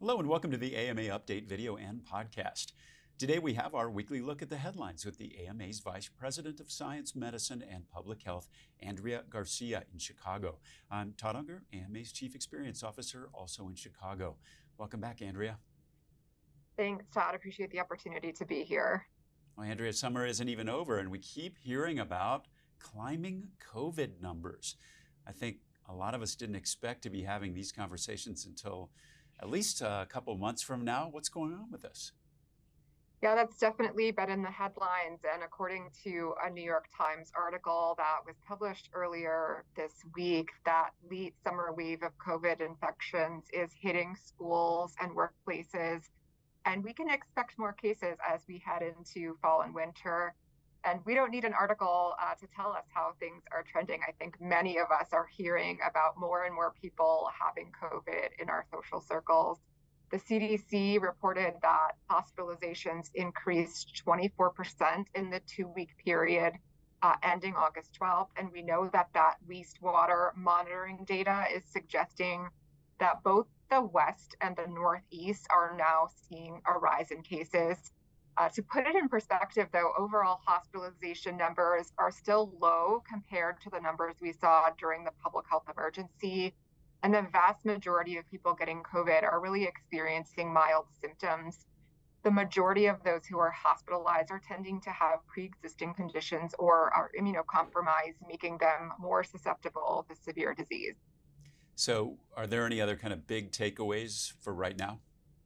Hello and welcome to the AMA Update video and podcast. Today we have our weekly look at the headlines with the AMA's Vice President of Science, Medicine, and Public Health, Andrea Garcia in Chicago. I'm Todd Unger, AMA's Chief Experience Officer, also in Chicago. Welcome back, Andrea. Thanks, Todd. Appreciate the opportunity to be here. Well, Andrea, summer isn't even over and we keep hearing about climbing COVID numbers. I think a lot of us didn't expect to be having these conversations until at least a couple of months from now. What's going on with this? Yeah, that's definitely been in the headlines. And according to a New York Times article that was published earlier this week, that late summer wave of COVID infections is hitting schools and workplaces. And we can expect more cases as we head into fall and winter. And we don't need an article to tell us how things are trending. I think many of us are hearing about more and more people having COVID in our social circles. The CDC reported that hospitalizations increased 24% in the 2-week period ending August 12th. And we know that wastewater monitoring data is suggesting that both the West and the Northeast are now seeing a rise in cases. To put it in perspective, though, overall hospitalization numbers are still low compared to the numbers we saw during the public health emergency. And the vast majority of people getting COVID are really experiencing mild symptoms. The majority of those who are hospitalized are tending to have pre-existing conditions or are immunocompromised, making them more susceptible to severe disease. So are there any other kind of big takeaways for right now?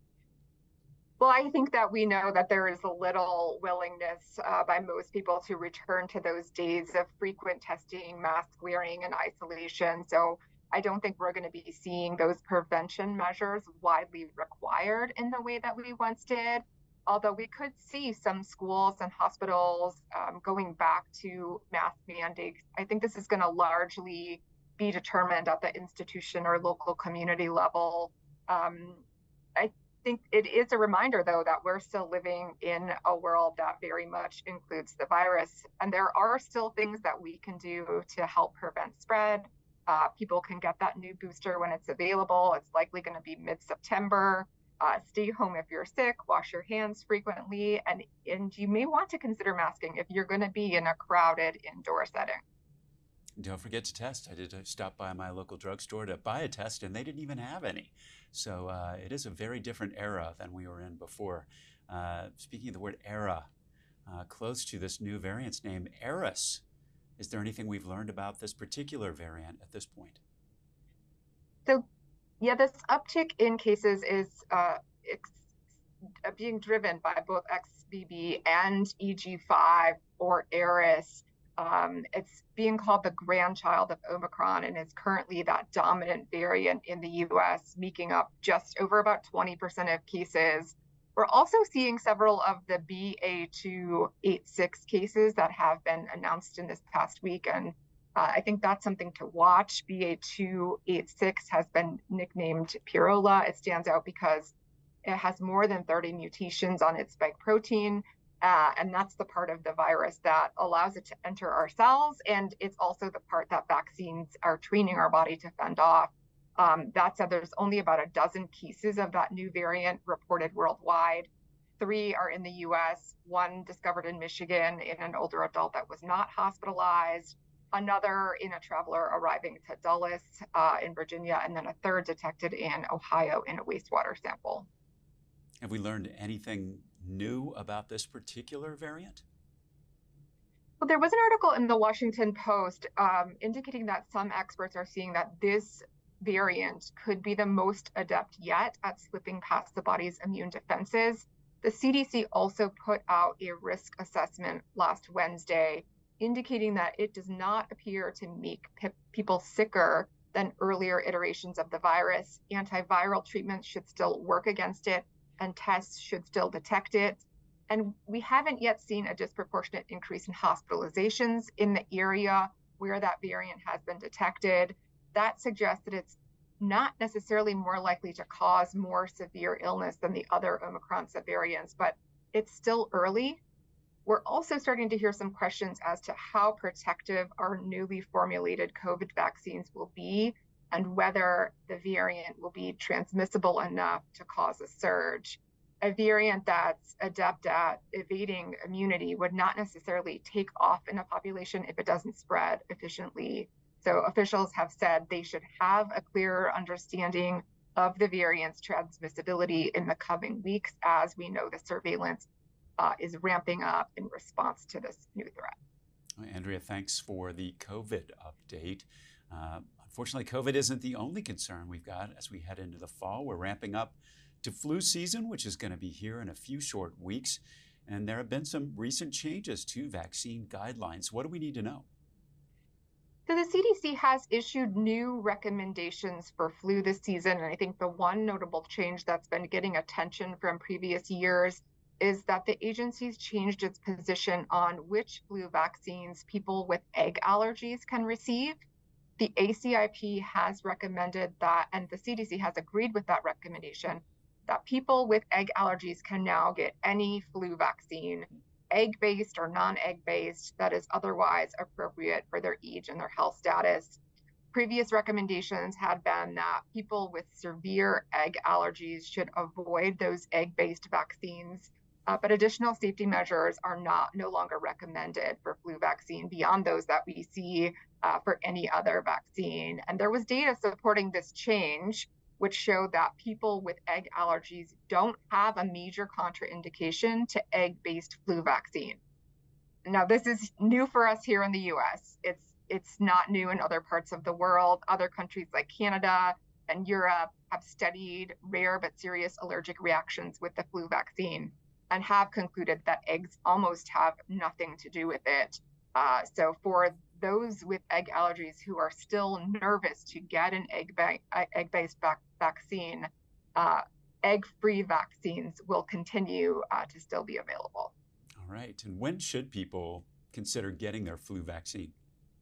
Well, I think that we know that there is a little willingness by most people to return to those days of frequent testing, mask wearing, and isolation. So I don't think we're going to be seeing those prevention measures widely required in the way that we once did. Although we could see some schools and hospitals going back to mask mandates. I think this is going to largely be determined at the institution or local community level. I think it is a reminder, though, that we're still living in a world that very much includes the virus. And there are still things that we can do to help prevent spread. People can get that new booster when it's available. It's likely going to be mid-September. Stay home if you're sick, wash your hands frequently, and you may want to consider masking if you're going to be in a crowded indoor setting. Don't forget to test. I did stop by my local drugstore to buy a test, and they didn't even have any. So it is a very different era than we were in before. Speaking of the word era, close to this new variant's name, Eris. Is there anything we've learned about this particular variant at this point? So, yeah, this uptick in cases is being driven by both XBB and EG5 or Eris. It's being called the grandchild of Omicron and is currently that dominant variant in the US, making up just over about 20% of cases. We're also seeing several of the BA.2.86 cases that have been announced in this past week. And I think that's something to watch. BA.2.86 has been nicknamed Pirola. It stands out because it has more than 30 mutations on its spike protein. And that's the part of the virus that allows it to enter our cells. And it's also the part that vaccines are training our body to fend off. That said, there's only about a dozen cases of that new variant reported worldwide. 3 are in the US, 1 discovered in Michigan in an older adult that was not hospitalized, another in a traveler arriving to Dulles in Virginia, and then a 3rd detected in Ohio in a wastewater sample. Have we learned anything new about this particular variant? Well, there was an article in the Washington Post indicating that some experts are seeing that this variant could be the most adept yet at slipping past the body's immune defenses. The CDC also put out a risk assessment last Wednesday, indicating that it does not appear to make people sicker than earlier iterations of the virus. Antiviral treatments should still work against it, and tests should still detect it. And we haven't yet seen a disproportionate increase in hospitalizations in the area where that variant has been detected. That suggests that it's not necessarily more likely to cause more severe illness than the other Omicron subvariants, but it's still early. We're also starting to hear some questions as to how protective our newly formulated COVID vaccines will be and whether the variant will be transmissible enough to cause a surge. A variant that's adept at evading immunity would not necessarily take off in a population if it doesn't spread efficiently. So officials have said they should have a clearer understanding of the variant's transmissibility in the coming weeks, as we know the surveillance is ramping up in response to this new threat. Andrea, thanks for the COVID update. Unfortunately, COVID isn't the only concern we've got as we head into the fall. We're ramping up to flu season, which is going to be here in a few short weeks. And there have been some recent changes to vaccine guidelines. What do we need to know? So the CDC has issued new recommendations for flu this season. And I think the one notable change that's been getting attention from previous years is that the agency's changed its position on which flu vaccines people with egg allergies can receive. The ACIP has recommended that, and the CDC has agreed with that recommendation, that people with egg allergies can now get any flu vaccine, egg-based or non-egg-based, that is otherwise appropriate for their age and their health status. Previous recommendations had been that people with severe egg allergies should avoid those egg-based vaccines, but additional safety measures are no longer recommended for flu vaccine beyond those that we see for any other vaccine. And there was data supporting this change, which showed that people with egg allergies don't have a major contraindication to egg-based flu vaccine. Now, this is new for us here in the US. It's not new in other parts of the world. Other countries like Canada and Europe have studied rare but serious allergic reactions with the flu vaccine and have concluded that eggs almost have nothing to do with it. So for those with egg allergies who are still nervous to get an egg-based vaccine, egg-free vaccines will continue to still be available. All right. And when should people consider getting their flu vaccine?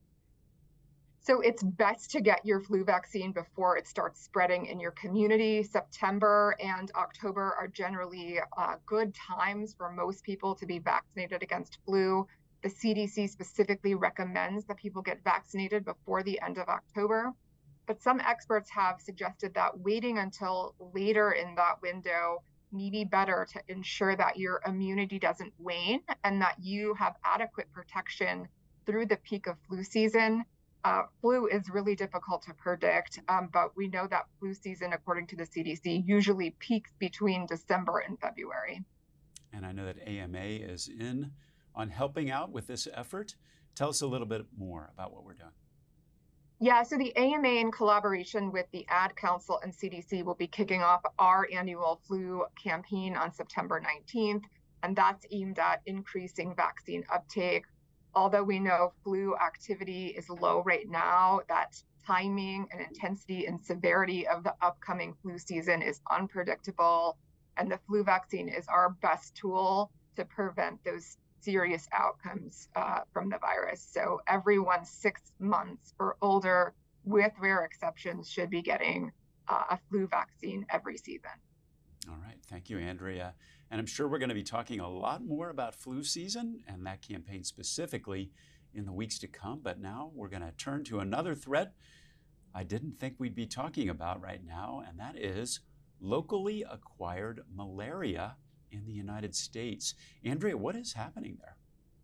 So it's best to get your flu vaccine before it starts spreading in your community. September and October are generally good times for most people to be vaccinated against flu. The CDC specifically recommends that people get vaccinated before the end of October. But some experts have suggested that waiting until later in that window may be better to ensure that your immunity doesn't wane and that you have adequate protection through the peak of flu season. Flu is really difficult to predict, but we know that flu season, according to the CDC, usually peaks between December and February. And I know that AMA is in on helping out with this effort. Tell us a little bit more about what we're doing. Yeah, so the AMA, in collaboration with the Ad Council and CDC, will be kicking off our annual flu campaign on September 19th, and that's aimed at increasing vaccine uptake. Although we know flu activity is low right now, that timing and intensity and severity of the upcoming flu season is unpredictable, and the flu vaccine is our best tool to prevent those serious outcomes from the virus. So everyone 6 months or older, with rare exceptions, should be getting a flu vaccine every season. All right. Thank you, Andrea. And I'm sure we're going to be talking a lot more about flu season and that campaign specifically in the weeks to come. But now we're going to turn to another threat I didn't think we'd be talking about right now, and that is locally acquired malaria in the United States. Andrea, what is happening there?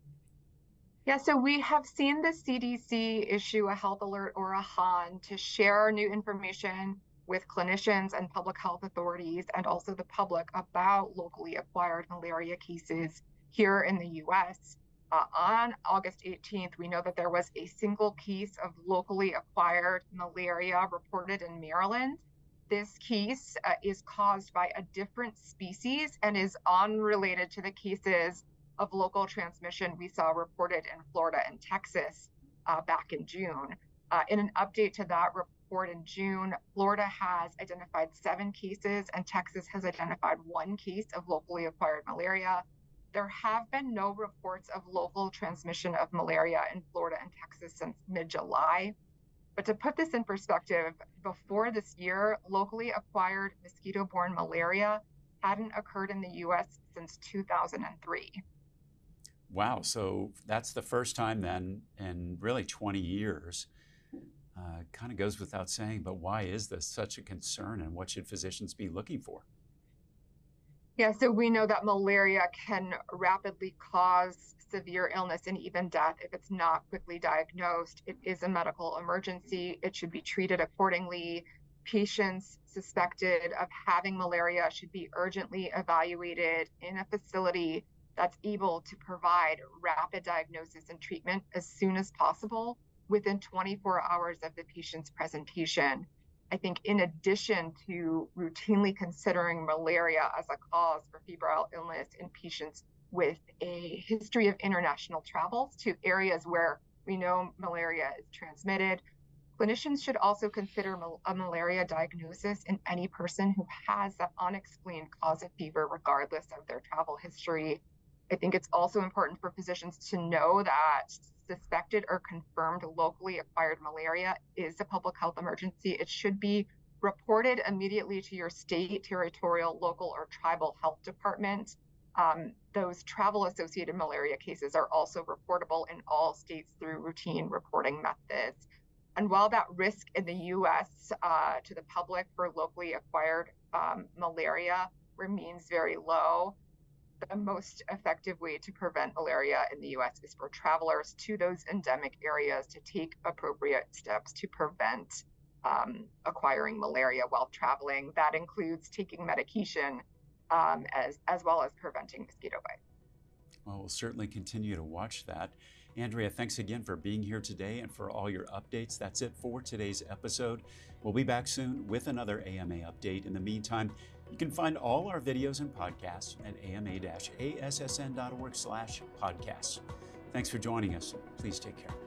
Yeah, so we have seen the CDC issue a health alert or a HAN to share new information with clinicians and public health authorities and also the public about locally acquired malaria cases here in the US. On August 18th, we know that there was a single case of locally acquired malaria reported in Maryland. This case is caused by a different species and is unrelated to the cases of local transmission we saw reported in Florida and Texas back in June. In an update to that report in June, Florida has identified 7 cases and Texas has identified 1 case of locally acquired malaria. There have been no reports of local transmission of malaria in Florida and Texas since mid-July. But to put this in perspective, before this year, locally acquired mosquito-borne malaria hadn't occurred in the US since 2003. Wow, so that's the first time then in really 20 years. Kind of goes without saying, but why is this such a concern, and what should physicians be looking for? Yeah, so we know that malaria can rapidly cause severe illness and even death if it's not quickly diagnosed. It is a medical emergency. It should be treated accordingly. Patients suspected of having malaria should be urgently evaluated in a facility that's able to provide rapid diagnosis and treatment as soon as possible within 24 hours of the patient's presentation. I think in addition to routinely considering malaria as a cause for febrile illness in patients with a history of international travels to areas where we know malaria is transmitted, clinicians should also consider a malaria diagnosis in any person who has that unexplained cause of fever, regardless of their travel history. I think it's also important for physicians to know that suspected or confirmed locally acquired malaria is a public health emergency. It should be reported immediately to your state, territorial, local, or tribal health department. Those travel-associated malaria cases are also reportable in all states through routine reporting methods. And while that risk in the U.S. To the public for locally acquired malaria remains very low, the most effective way to prevent malaria in the U.S. is for travelers to those endemic areas to take appropriate steps to prevent acquiring malaria while traveling. That includes taking medication as well as preventing mosquito bites. Well, we'll certainly continue to watch that. Andrea, thanks again for being here today and for all your updates. That's it for today's episode. We'll be back soon with another AMA update. In the meantime, you can find all our videos and podcasts at ama-assn.org/podcasts. Thanks for joining us. Please take care.